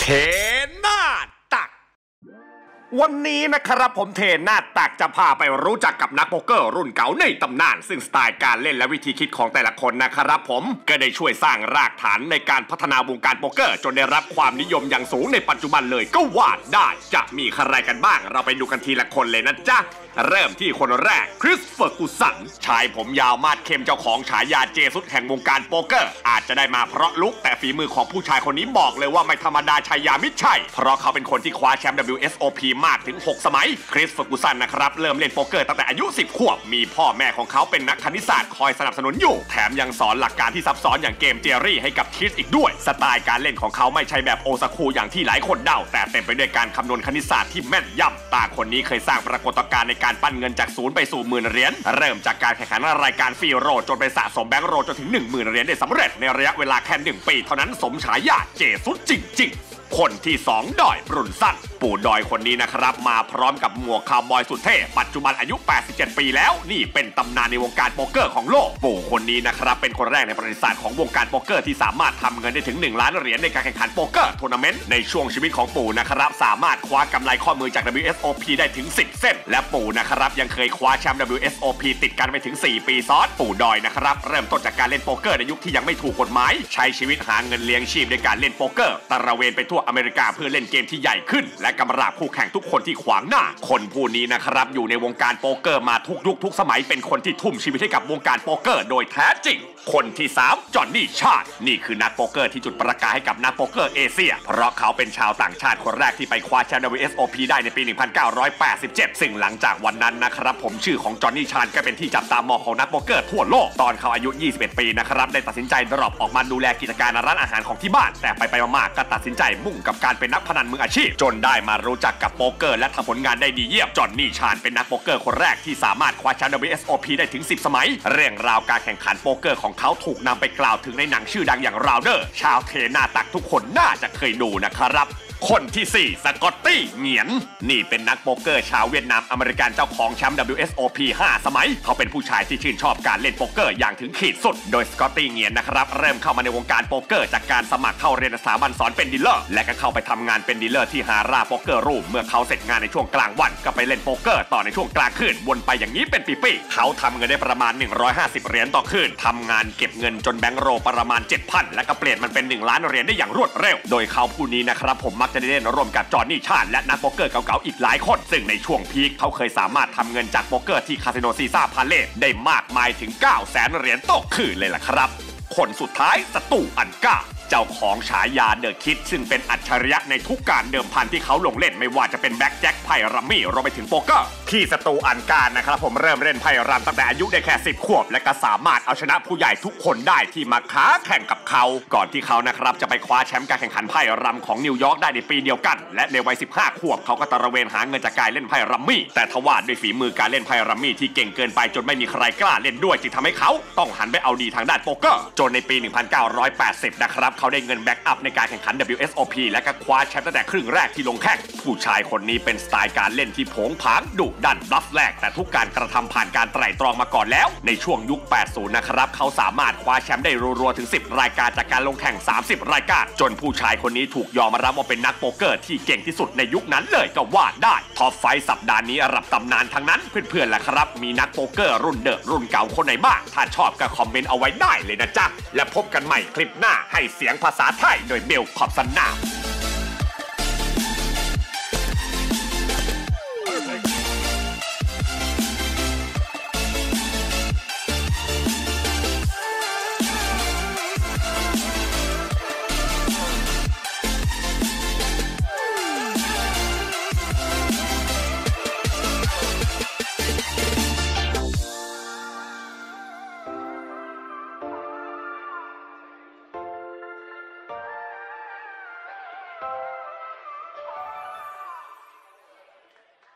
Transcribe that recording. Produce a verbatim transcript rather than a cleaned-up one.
เทหน้าตักวันนี้นะครับผมเทหน้าตักจะพาไปรู้จักกับนักโป๊กเกอร์รุ่นเก่าในตำนานซึ่งสไตล์การเล่นและวิธีคิดของแต่ละคนนะครับผมก็ได้ช่วยสร้างรากฐานในการพัฒนาวงการโป๊กเกอร์จนได้รับความนิยมอย่างสูงในปัจจุบันเลยก็ว่าได้จะมีใครกันบ้างเราไปดูกันทีละคนเลยนะจ๊ะเริ่มที่คนแรกคริสเฟอร์กูสันชายผมยาวมาดเข้มเจ้าของฉายาเจสุดแห่งวงการโป๊กเกอร์อาจจะได้มาเพราะลุกแต่ฝีมือของผู้ชายคนนี้บอกเลยว่าไม่ธรรมดาชายามิใช่เพราะเขาเป็นคนที่คว้าแชมป์ ดับเบิลยู เอส โอ พี มากถึงหกสมัยคริสเฟอร์กูสันนะครับเริ่มเล่นโป๊กเกอร์ตั้งแต่อายุสิบขวบมีพ่อแม่ของเขาเป็นนักคณิตศาสตร์คอยสนับสนุนอยู่แถมยังสอนหลักการที่ซับซ้อนอย่างเกมเจอรี่ให้กับคิดอีกด้วยสไตล์การเล่นของเขาไม่ใช่แบบโอซากุอย่างที่หลายคนเดาแต่เต็มไปด้วยการคำนวณคณิตศาสตร์ที่แม่นยำตาคนนี้เคยสร้างปรากฏการณ์ในการปั้นเงินจากศูนย์ไปสู่หมื่นเหรียญเริ่มจากการแข่งขันรายการฟรีโรจนไปสะสมแบงก์โรจนถึง หนึ่งหมื่น เหรียญได้สำเร็จในระยะเวลาแค่หนึ่งปีเท่านั้นสมฉายาเจสุดจริงๆคนที่สองดอยบรุนสันปู่ดอยคนนี้นะครับมาพร้อมกับหมวกคาวบอยสุดเท่ปัจจุบันอายุแปดสิบเจ็ดปีแล้วนี่เป็นตำนานในวงการโป๊กเกอร์ของโลกปู่คนนี้นะครับเป็นคนแรกในประวัติศาสตร์ของวงการโป๊กเกอร์ที่สามารถทำเงินได้ถึงหนึ่งล้านเหรียญในการแข่งขันโป๊กเกอร์ทัวร์นาเมนต์ในช่วงชีวิตของปู่นะครับสามารถคว้ากำไรข้อมือจาก ดับเบิลยู เอส โอ พี ได้ถึงสิบเส้นและปู่นะครับยังเคยคว้าแชมป์ ดับเบิลยู เอส โอ พี ติดกันไปถึงสี่ปีซ้อนปู่ดอยนะครับเริ่มต้นจากการเล่นโป๊กเกอร์ในยุคที่ยังไม่ถูกกฎหมายใช้ชีวิตหาเงินเลี้ยงชีพในการเล่นโป๊กเกอร์ตระเวนไปทั่วอเมริกาเพื่อเล่นเกมที่ใหญ่ขึ้นและกำราบคู่แข่งทุกคนที่ขวางหน้าคนผู้นี้นะครับอยู่ในวงการโป๊กเกอร์มาทุกยุคทุกสมัยเป็นคนที่ทุ่มชีวิตให้กับวงการโป๊กเกอร์โดยแท้จริงคนที่สามจอห์นนี่ชาร์ดนี่คือนักโป๊กเกอร์ที่จุดประกายให้กับนักโป๊กเกอร์เอเชียเพราะเขาเป็นชาวต่างชาติคนแรกที่ไปคว้าแชมป์ ดับเบิลยู เอส โอ พี ได้ในปี หนึ่งพันเก้าร้อยแปดสิบเจ็ด ซึ่งหลังจากวันนั้นนะครับผมชื่อของจอห์นนี่ชาร์ดก็เป็นที่จับตามองของนักโป๊กเกอร์ทั่วโลกตอนเขาอายุยี่สิบเอ็ดปีนะครับได้ตัดสินใจดรอปออกมาดูแลกิจการร้านอาหารของที่บ้านแต่ไปไปมาๆก็ตัดสินใจมุ่งกับการเป็นนักพนันมืออาชีพจนได้มารู้จักกับโป๊กเกอร์และทำผลงานได้ดีเยี่ยมจอห์นนี่ชาร์ดเป็นนักโป๊กเกอร์คนแรกที่สามารถคว้าแชมป์ ดับเบิลยู เอส โอ พี ได้ถึงสิบสมัยเรื่องราวการแข่งขันโป๊กเกอร์ของเขาถูกนำไปกล่าวถึงในหนังชื่อดังอย่างราวเดอร์ชาวเทหน้าตักทุกคนน่าจะเคยดูนะครับคนที่สี่สกอตตี้เหงียนนี่เป็นนักโป๊กเกอร์ชาวเวียดนามอเมริกันเจ้าของแชมป์ ดับเบิลยู เอส โอ พี ห้าสมัยเขาเป็นผู้ชายที่ชื่นชอบการเล่นโป๊กเกอร์อย่างถึงขีดสุดโดยสกอตตี้เหงียนนะครับเริ่มเข้ามาในวงการโป๊กเกอร์จากการสมัครเข้าเรียนสถาบันสอนเป็นดีลเลอร์และก็เข้าไปทำงานเป็นดีลเลอร์ที่ฮาร่าโป๊กเกอร์รูมเมื่อเขาเสร็จงานในช่วงกลางวันก็ไปเล่นโป๊กเกอร์ต่อในช่วงกลางคืนวนไปอย่างนี้เป็นปีๆเขาทำเงินได้ประมาณหนึ่งร้อยห้าสิบเหรียญต่อคืนทำงานเก็บเงินจนแบงก์โรประมาณ เจ็ดพัน และก็เปลี่ยนมันเป็นหนึ่งล้านเหรียญได้อย่างรวดเร็วโดยเขาผู้นี้นะครับผมมักจะได้เล่นร่วมกับจอห์นนี่ชาร์ดและนักโป๊กเกอร์เก่าๆอีกหลายคนซึ่งในช่วงพีคเขาเคยสามารถทำเงินจากโป๊กเกอร์ที่คาสิโนซีซ่าพาเลสได้มากมายถึง เก้าแสน เหรียญต่อคืนเลยล่ะครับคนสุดท้ายสตูอันก้าเจ้าของฉายาเดอะคิดซึ่งเป็นอัจฉริยะในทุกการเดิมพันที่เขาลงเล่นไม่ว่าจะเป็นแบ็คแจ็คไพ่รัมมี่รวมไปถึงโป๊กเกอร์ที่สตูอันก้านะครับผมเริ่มเล่นไพ่รัมตั้งแต่อายุได้แค่สิบขวบและก็สามารถเอาชนะผู้ใหญ่ทุกคนได้ที่มาค้าแข่งกับเขาก่อนที่เขานะครับจะไปคว้าแชมป์การแข่งขันไพ่รัมของนิวยอร์กได้ในปีเดียวกันและในวัยสิบห้าขวบเขาก็ตระเวนหาเงินจากการเล่นไพ่รัมมี่แต่ทว่าด้วยฝีมือการเล่นไพ่รัมมี่ที่เก่งเกินไปจนไม่มีใครกล้าเล่นด้วยจึงทำให้เขาต้องหันไปเอาดีทางด้านโป๊กเกอร์จนในปี หนึ่งพันเก้าร้อยแปดสิบ นะครับเขาได้เงินแบ็กอัพในการแข่งขัน ดับเบิลยู เอส โอ พี และก็คว้าแชมป์ตั้งแต่ครึ่งแรกที่ลงแข่งผู้ชายคนนี้เป็นสไตล์การเล่นที่โผงผางดุดันบลัฟแรกแต่ทุกการกระทำผ่านการไตร่ตรองมาก่อนแล้วในช่วงยุค แปดสิบ นะครับเขาสามารถคว้าแชมป์ได้รัวๆถึงสิบรายการจากการลงแข่งสามสิบรายการจนผู้ชายคนนี้ถูกยอมรับว่าเป็นนักโป๊กเกอร์ที่เก่งที่สุดในยุคนั้นเลยก็ว่าได้ท็อปไฟว์สัปดาห์นี้ระดับตำนานทั้งนั้นเพื่อนๆล่ะครับมีนักโป๊กเกอร์รุ่นเดอะรุ่นเก่าคนไหนบ้างถ้าชอบก็คอมเมนต์เอาไว้ได้เลยนะจ๊ะและพบกันใหม่คลิปหน้าให้เสียงภาษาไทยโดยเบลขอบสนาม